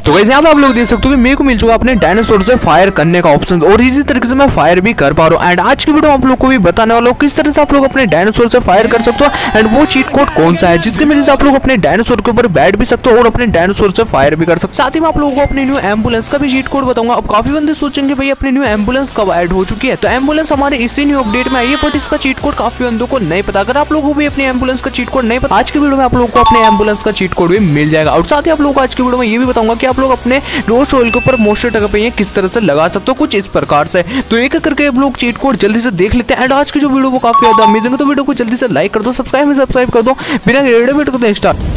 तो गाइस यहाँ पे आप लोग देख सकते हो कि मेरे को मिल चुका अपने डायनासोर से फायर करने का ऑप्शन और इसी तरीके से मैं फायर भी कर पा रहा हूँ। एंड आज की वीडियो आप लोग को भी बताने वाला हूँ किस तरह से आप लोग अपने डायनासोर से फायर कर सकते हो एंड वो चीट कोड कौन सा है जिसकी वजह से आप लोग अपने डायनासोर के ऊपर बैठ भी सकते हो और अपने डायनासोर से फायर भी कर सकते हो। साथ ही मैं आप लोगों को अपनी न्यू एम्बुलेंस का भी चीट कोड बताऊंगा। अब काफी बंदे सोचेंगे भाई अपनी न्यू एम्बुलेंस कब ऐड हो चुकी है, तो एम्बुलेंस हमारे इसी न्यू अपडेट में आई है, बट इसका चीट कोड काफी बंदों को नहीं पता। अगर आप लोगों को भी अपनी एम्बुलेंस का चीट कोड नहीं पता, आज की वीडियो में आप लोगों को अपने एम्बुलेंस का चीट कोड भी मिल जाएगा। और साथ ही आप लोगों को आज की वीडियो में ये भी बताऊंगा कि आप लोग अपने रोज ऑयल के ऊपर मोस्टर टका पे किस तरह से लगा सकते हो, कुछ इस प्रकार से। तो एक करके आप लोग चीट कोड जल्दी से देख लेते हैं। एंड आज की जो वीडियो वो काफी ज्यादा अमेजिंग है, तो वीडियो को जल्दी से लाइक कर दो, सब्सक्राइब कर दो, बिना रेडियो वेट करते स्टार्ट।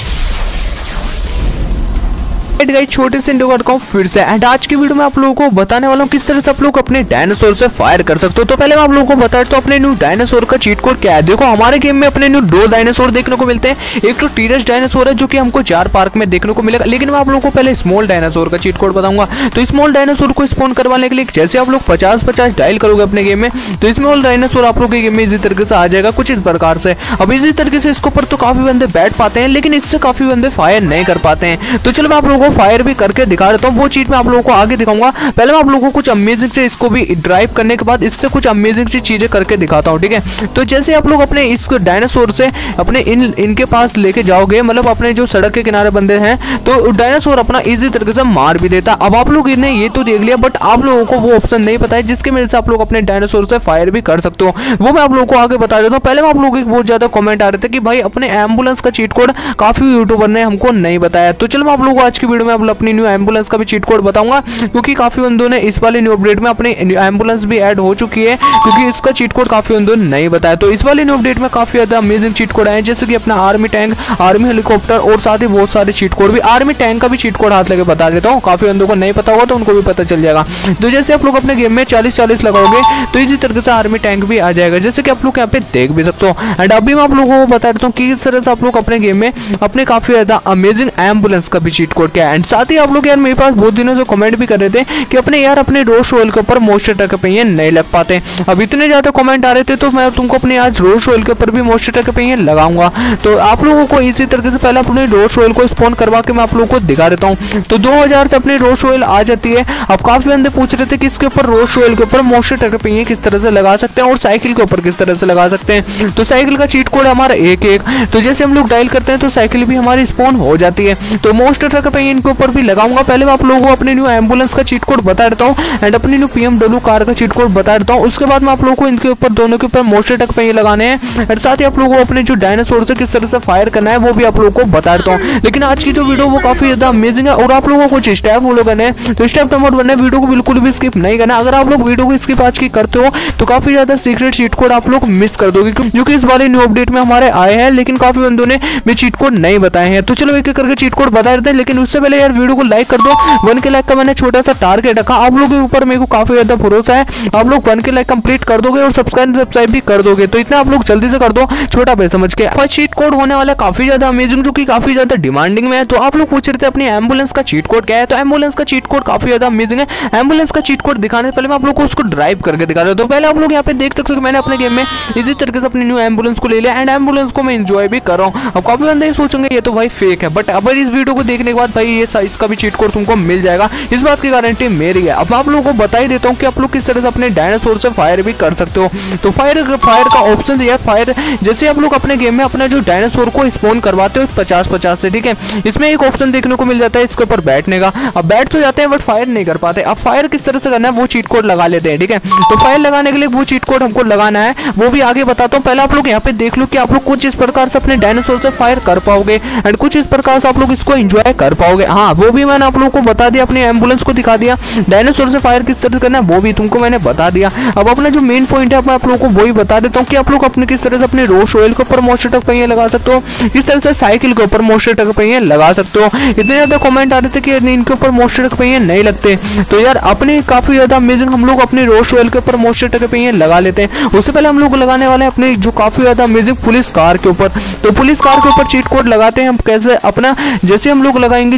छोटे से इंट्रो करता हूं फिर से। एंड आज की वीडियो में आप लोगों को बताने वाला हूं किस तरह से आप लोग अपने डायनासोर से फायर कर सकते हो। तो पहले मैं आप लोगों को बता देता हूं अपने न्यू डायनासोर का चीट कोड क्या है। देखो हमारे गेम में अपने न्यू 2 डायनासोर देखने को मिलते हैं। एक तो टीरस डायनासोर है जो कि हमको 4 पार्क में देखने को मिलेगा, लेकिन मैं आप लोगों को पहले स्मॉल डायनासोर का चीट कोड बताऊंगा। तो स्मॉल डायनासोर को स्पॉन करवाने के लिए जैसे आप लोग 50-50 डायल करोगे अपने गेम में, तो स्मॉल डायनासोर आप लोग के गेम में इसी तरीके से आ जाएगा कुछ इस प्रकार से। अब इसी तरीके से इसके ऊपर तो काफी बंदे बैठ पाते हैं, लेकिन इससे काफी बंदे फायर नहीं कर पाते हैं। तो चलो मैं आप लोगों को फायर भी करके दिखा देता हूं। वो चीज मैं आप लोगों को आगे दिखाऊंगा। पहले मैं आप लोगों को कुछ अमेजिंग से इसको भी ड्राइव करने के बाद इससे कुछ अमेजिंग सी चीजें करके दिखाता हूं, ठीक है। तो जैसे आप लोग अपने इस डायनासोर से अपने इनके पास लेके जाओगे, मतलब अपने जो सड़क के किनारे बंदे हैं, तो डायनासोर अपना इजी तरीके से मार भी देता। अब आप लोग इन्हें ये तो देख लिया, बट आप लोगों को वो ऑप्शन नहीं पता है जिसके वजह से आप लोग अपने डायनासोर से फायर भी कर सकते हो। वो मैं आप लोगों को आगे बता देता हूँ। पहले मैं आप लोगों के बहुत ज्यादा कमेंट आ रहे थे कि भाई अपने एम्बुलेंस का चीट कोड काफी यूट्यूबर ने हमको नहीं बताया। तो चलो मैं आप लोगों को आज की वीडियो में अपनी न्यू एम्बुलेंस का भी चीट कोड बताऊंगा, क्योंकि काफी बंदों ने इस वाले न्यू अपडेट में अपनी एम्बुलेंस भी ऐड हो चुकी है, क्योंकि इसका चीट कोड काफी बंदों ने नहीं बताया। तो इस वाले न्यू अपडेट में काफी ज्यादा अमेजिंग चीट कोड आए, जैसे कि अपना आर्मी टैंक, आर्मी हेलीकॉप्टर और साथ ही बहुत सारे चीट कोड भी। आर्मी टैंक का भी चीट कोड हाथ लेके बता देता हूँ, काफी बंदों को नहीं पता होगा तो उनको भी पता चल जाएगा। तो जैसे आप लोग अपने गेम में 40-40 लगाओगे तो इसी तरीके से आर्मी टैंक भी आ जाएगा, जैसे कि आप लोग यहाँ पे देख भी सकते हो। एंड अभी मैं आप लोगों को बता देता हूँ कि इस तरह से आप लोग अपने गेम में अपने काफी ज्यादा अमेजिंग एम्बुलेंस का भी चीट कोड क्या है। एंड साथ ही आप लोग यार मेरे पास बहुत दिनों से कमेंट भी कर रहे थे कि अपने रोज ऑयल के ऊपर मोस्टर टक पे नहीं लग पाते। अब इतने ज्यादा कमेंट आ रहे थे तो मैं तुमको अपने आज रोज ऑयल के ऊपर भी मोस्टर टक पे लगाऊंगा। तो आप लोगों को इसी तरीके से पहले अपने रोज ऑयल को स्पॉन करवा के मैं आप लोगों को दिखा देता हूँ। तो 2000 से अपनी रोज ऑयल आ जाती है। अब काफी बंदे पूछ रहे थे कि इसके ऊपर रोज ऑयल के ऊपर मोस्टर टक पे किस तरह से लगा सकते हैं और साइकिल के ऊपर किस तरह से लगा सकते हैं। तो साइकिल का चीट कोड हमारा 1-1, तो जैसे हम लोग डायल करते हैं तो साइकिल भी हमारी स्पॉन हो जाती है। तो मोस्टर टक पे इनके ऊपर भी लगाऊंगा। पहले मैं आप लोगों को अपने न्यू एम्बुलेंस का चीट कोड बता देता हूँ एंड अपनी न्यू BMW कार का चीट कोड बता देता हूँ। उसके बाद मैं आप लोगों को इनके ऊपर दोनों के ऊपर मोस्टर टक पे लगाने हैं और साथ ही आप लोगों को अपने जो डायनासोर से किस तरह से फायर करना है वो भी आप लोगों को बता देता हूँ। लेकिन आज की जो वीडियो वो काफी ज्यादा अमेजिंग है और आप लोगों को कुछ स्टेप फॉलो करने हैं। तो स्टेप नंबर 1 है, वीडियो को बिल्कुल भी स्किप नहीं करना। अगर आप लोग वीडियो को स्किप आज की करते हो तो काफी ज्यादा सीक्रेट चीट कोड आप लोग मिस कर दोगे, क्योंकि इस वाले न्यू अपडेट में हमारे आए हैं, लेकिन काफी बंदों ने भी चीट कोड नहीं बताए हैं। तो चलो एक एक करके चीट कोड बता देते हैं, लेकिन उससे पहले यार वीडियो को लाइक कर दो। 1K लाइक का मैंने छोटा सा टारगेट रखा, आप लोगों के ऊपर मेरे को काफी ज्यादा भरोसा है। आप लोग 1K लाइक कंप्लीट कर दोगे और सब्सक्राइब भी कर दोगे, तो इतना आप लोग जल्दी से कर दो, छोटा पे समझ के। फर्स्ट चीट कोड होने वाला काफी ज्यादा अमेजिंग, जो कि काफी ज्यादा डिमांडिंग में है। तो आप लोग पूछ रहे थे अपनी एम्बुलेंस का चीट कोड क्या है, तो एम्बुलेंस का चीट कोड काफी ज्यादा अमेजिंग है। एम्बुलेंस का चीट कोड दिखाने से पहले मैं आप लोग को उसको ड्राइव करके दिखा रहा हूं। तो पहले आप लोग यहाँ पे देख सकते हो कि मैंने अपने गेम में इसी तरीके से अपनी न्यू एम्बुलेंस को ले लिया एंड एम्बुलेंस को मैं एंजॉय भी कर रहा हूँ। अब काफी बंदे सोचेंगे ये तो भाई फेक है, बट अब इस वीडियो को देखने के बाद भाई ये इसका भी चीट कोड तुमको मिल जाएगा, इस बात की गारंटी मेरी है। अब आप लोगों को बता ही देता हूँ कि आप लोग किस तरह से अपने डायनासोर से फायर भी कर सकते हो। तो फायर का ऑप्शन दिया फायर, जैसे आप लोग अपने गेम में अपना जो डायनासोर को स्पॉन करवाते हो 50-50 से, ठीक है। इसमें एक ऑप्शन देखने को मिल जाता है इसके ऊपर बैठने का। अब बैठ तो जाते हैं बट फायर नहीं कर पाते। अब फायर किस तरह से करना है वो चीट कोड लगा लेते हैं, ठीक है। तो फायर लगाने के लिए वो चीट कोड हमको लगाना है, वो भी आगे बताता हूँ। पहले आप लोग यहाँ पे देख लो कि आप लोग कुछ इस प्रकार से अपने डायनासोर से फायर कर पाओगे एंड कुछ इस प्रकार से आप लोग इसको एंजॉय कर पाओगे। हाँ, वो भी मैंने आप लोगों को बता दिया, अपनी एम्बुलेंस को दिखा दिया। डायनासोर से फायर किस तरह करना है वो भी तुमको मैंने बता दिया। अब अपना जो मेन पॉइंट है मैं आप लोगों को वही बता देता हूँ कि आप लोग अपने किस तरह से अपने रोज ऑयल के ऊपर मोस्टर टक पे लगा सकते हो, किस तरह से साइकिल के ऊपर मोस्टर टक पे लगा सकते हो। इतने ज्यादा कमेंट आ रहे थे कि इनके ऊपर मोस्टर टक पे नहीं लगते, तो यार अपने काफी ज्यादा अमेजिंग हम लोग अपने रोज ऑयल के ऊपर मोस्टर टक पे लगा लेते हैं। उससे पहले हम लोग लगाने वाले हैं अपने जो काफी ज्यादा अमेजिंग पुलिस कार के ऊपर। तो पुलिस कार के ऊपर चीट कोड लगाते हैं हम कैसे, अपना जैसे हम लोग लगाएंगे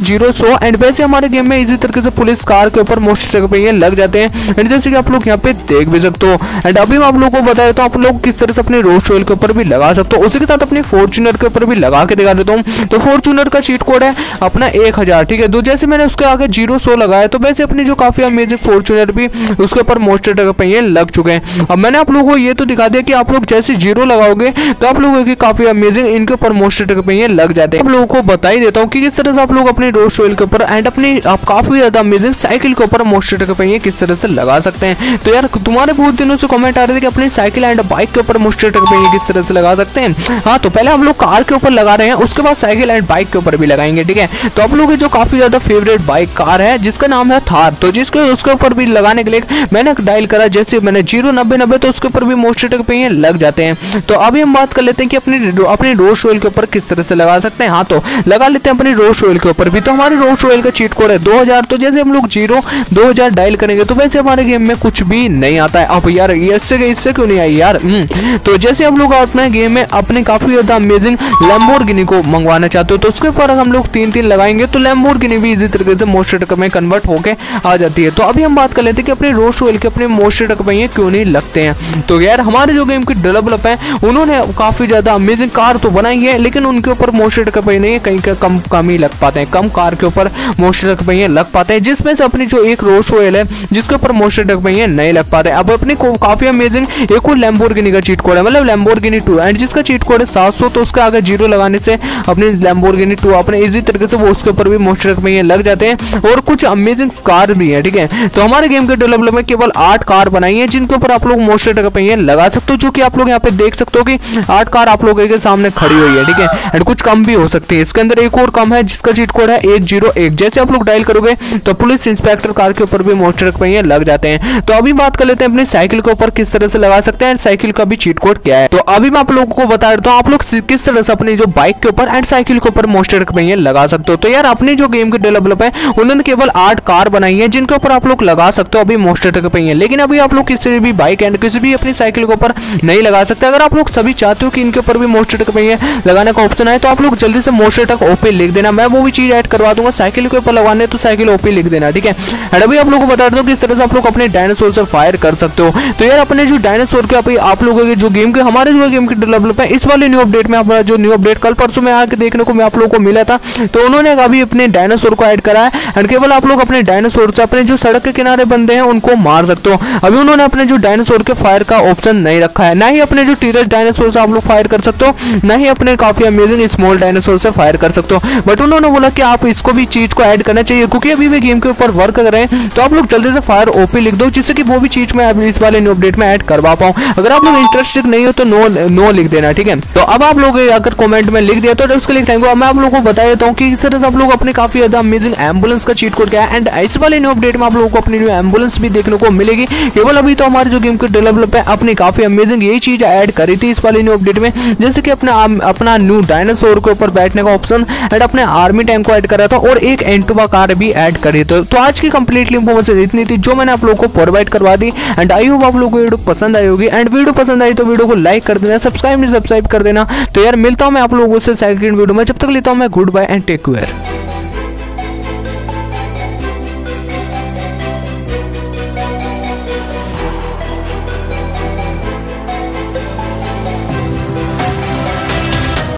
0-100 एंड वैसे हमारे गेम में इसी तरीके से पुलिस कार के ऊपर मोस्ट ट्रक पे ये लग जाते हैं एंड जैसे कि आप लोग यहाँ पे देख भी सकते हो। एंड अभी मैं आप लोगों को बताया तो आप लोग किस तरह से अपने रोस्ट ऑयल के ऊपर भी लगा सकते हो, उसी के साथ अपने फॉर्च्यूनर के ऊपर भी लगा के दिखा देता हूँ। तो फॉर्च्यूनर का चीट कोड है अपना 1000, ठीक है। तो जैसे मैंने उसके आगे 0-100 लगाया तो वैसे अपनी जो काफी अमेजिंग फॉर्च्यूनर भी उसके ऊपर मोस्ट ट्रक पे ये लग चुके हैं। अब मैंने आप लोगों को ये तो दिखा दिया कि आप लोग जैसे 0 लगाओगे तो आप लोगों की काफी अमेजिंग इनके ऊपर मोस्ट ट्रक पे ये लग जाते हैं। आप लोगों को बता ही देता हूँ कि किस तरह से आप लोग अपने रोस्ट ऑयल के ऊपर एंड अपनी आप काफी ज्यादा अमेजिंग साइकिल के ऊपर मोस्ट ट्रक पे ये किस तरह से लगा सकते हैं। तो यार तुम्हारे बहुत दिनों से कमेंट आ रहे थे कि अपनी साइकिल एंड बाइक के ऊपर मोस्ट ट्रक पे ये किस तरह से लगा सकते हैं। हाँ, तो पहले हम लोग कार के ऊपर लगा रहे हैं, उसके बाद साइकिल एंड बाइक के ऊपर भी लगाएंगे, ठीक है। तो आप लोगों की जो काफी ज्यादा फेवरेट बाइक कार है जिसका नाम है थार, तो जिसके उसके ऊपर भी लगाने के लिए मैंने डायल करा जैसे मैंने 0-90-90 तो उसके ऊपर भी मोस्ट ट्रक पे ये लग जाते हैं। तो अभी हम बात कर लेते हैं कि अपने रोस्ट ऑयल के ऊपर किस तरह से लगा सकते हैं। हाँ, तो लगा लेते हैं अपने रोस्ट ऑयल के ऊपर भी। तो हमारे रोस्ट ऑयल का चीट कोड है 2000, तो जैसे हम लोग 2000 डायल करेंगे तो वैसे हमारे गेम में कुछ भी नहीं आता है। अब यार इससे क्यों नहीं आई यार। तो जैसे हम लोग अपने गेम में अपने काफी ज्यादा अमेजिंग लैम्बोर्गिनी को मंगवाना चाहते हो तो उसके ऊपर हम लोग 3-3 लगाएंगे तो लैम्बोर्गिनी भी इसी तरीके से मोस्ट ट्रक में कन्वर्ट होके आ जाती है। तो अभी हम बात कर लेते हैं कि अपने रोस्ट ऑयल के अपने मोस्ट ट्रक में ये क्यों नहीं लगते हैं। तो यार हमारे जो गेम के डेवलपर हैं उन्होंने काफी ज्यादा अमेजिंग कार तो बनाई है लेकिन उनके ऊपर मोस्ट ट्रक पे नहीं कहीं कम ही लग पाते हैं, कम कार के ऊपर मोस्ट ट्रक पे ये लग पाते हैं, जिसमें से अपनी जो एक रोस्ट ऑयल है जिसके ऊपर मोस्ट ट्रक पे ये नहीं लग पाते। अब अपने को काफी अमेजिंग एक और लैम्बोर्गिनी का चीट कोड है, मतलब लैम्बोर्गिनी 2 एंड जिसका चीट कोड है 700, तो उसका आगे 0 लगाने से अपनी लैम्बोर्गिनी 2 अपने इजी तरीके से वो उसके ऊपर भी मोस्ट ट्रक में ये लग जाते हैं और कुछ अमेजिंग कार भी है, ठीक है। तो हमारे गेम के डेवलपर में केवल 8 कार बनाई है जिनके ऊपर आप लोग मोस्ट ट्रक पे ये लगा सकते हो, जो कि आप लोग यहाँ पे देख सकते हो कि 8 कार आप लोगों के सामने खड़ी हुई है, ठीक है। एंड कुछ कम भी हो सकती है, इसके अंदर एक और कम है जिसका चीट कोड है 101, जैसे आप लोग डायल करोगे तो पुलिस इंस्पेक्टर कार के ऊपर भी मोस्ट ट्रक पे ये लग जाते हैं। तो अभी बात कर लेते हैं अपनी साइकिल के ऊपर किस तरह से लगा सकते हैं, साइकिल का भी चीट कोड क्या है। तो अभी मैं आप लोगों को बता देता हूँ आप लोग किस तरह से अपनी जो बाइक के ऊपर एंड साइकिल के ऊपर मोस्ट ट्रक पे ये लगा सकते हो। तो यार अपने जो गेम के डेवलपर है उन्होंने केवल 8 कार बनाई है जिनके ऊपर आप लोग लगा सकते हो अभी मोस्ट ट्रक पे ये, लेकिन अभी आप लोग किसी भी बाइक एंड किसी भी अपनी साइकिल के ऊपर नहीं लगा सकते। अगर आप लोग सभी चाहते हो कि इनके ऊपर भी मोस्ट ट्रक पे ये लगाने का ऑप्शन है तो आप लोग जल्दी से मोस्ट ट्रक ओपी लिख देना, मैं वो भी चीज ऐड करवा दूंगा। साइकिल के ऊपर लगाने तो साइकिल ओपी लिख देना, ठीक है। एंड अभी आप लोगों को बता देता हूँ किस तरह से आप लोग अपने डायनासोर से फायर कर सकते हो। तो यार अपने जो डायनासोर के अभी आप लोगों के जो गेम के हमारे जो गेम के डेवलपर है इस वाले न्यू अपडेट में अपना जो न्यू अपडेट कल परसों में आके देखने को मैं आप लोगों को मिला था, तो उन्होंने अभी अपने डायनासोर को ऐड करा है एंड केवल आप लोग अपने डायनासोर से अपने जो सड़क के किनारे बंदे हैं उनको मार सकते हो। अभी उन्होंने अपने जो डायनासोर के फायर का ऑप्शन नहीं रखा है, ना ही अपने जो टीरस डायनासोर से आप लोग फायर कर सकते हो, ना ही अपने काफी अमेजिंग स्मॉल डायनासोर से फायर कर सकते हो। बट उन्होंने बोला कि आप इसको भी चीज को ऐड करना चाहिए क्योंकि अभी भी गेम के ऊपर वर्क कर रहे हैं, तो आप लोग जल्दी से फायर ओपी लिख दो जिससे कि वो भी चीज मैं अभी इस वाले न्यू अपडेट में ऐड करवा पाऊं। अगर आप लोग इंटरेस्टेड नहीं हो तो नो लिख देना, ठीक है। तो अब आप लोग अगर कमेंट में लिख दिया तो उसके लिए थैंक यू। मैं आप लोगों को बता देता हूँ कि इस तरह से आप लोग अपने काफी ज्यादा अमेजिंग एम्बुलेंस का चीट कोड क्या है एंड इस वाले न्यू अपडेट में आप लोगों को अपनी न्यू एम्बुलेंस भी देखने को मिलेगी। केवल अभी तो हमारे जो गेम के डेवलपर अपनी काफी अमेजिंग यही चीज ऐड करी थी इस वाले न्यू अपडेट में, जैसे कि अपना न्यू डायनासोर के ऊपर बैठने का ऑप्शन एंड अपने आर्मी टैंक को ऐड करा था और एक एंटुबा कार भी ऐड करी थी। तो आज की कंप्लीटली इंफॉर्मेशन इतनी थी जो मैंने आप लोगों को प्रोवाइड करवा दी एंड आई होप आप लोगों को वीडियो पसंद आई होगी एंड वीडियो पसंद आई तो वीडियो को लाइक कर देना, सब्सक्राइब कर देना। तो यार मिलता हूं मैं आप लोगों से सेकंड वीडियो में, जब तक लेता हूं मैं good bye and take care.